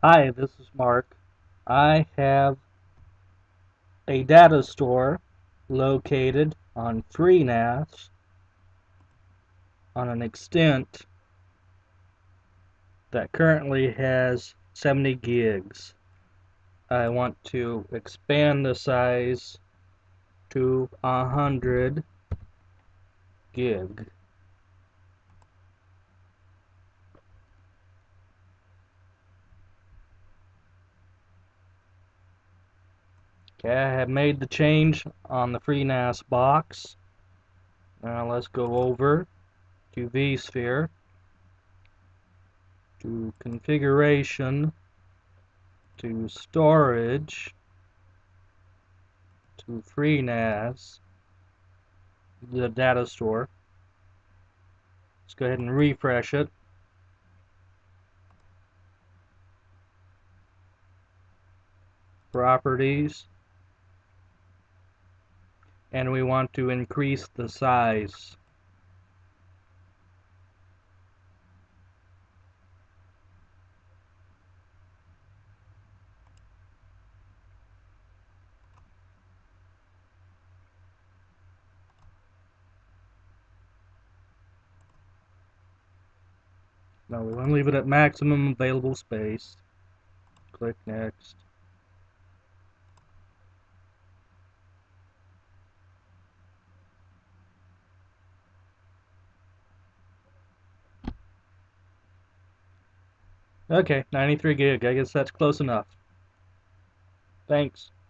Hi, this is Mark. I have a data store located on FreeNas on an extent that currently has 70 gigs. I want to expand the size to 100 gig. Okay, I have made the change on the FreeNas box. Now let's go over to vSphere, to configuration, to storage, to FreeNas, the data store. Let's go ahead and refresh it. Properties, and we want to increase the size. No, we want to leave it at maximum available space. Click next. Okay, 93 gig. I guess that's close enough. Thanks.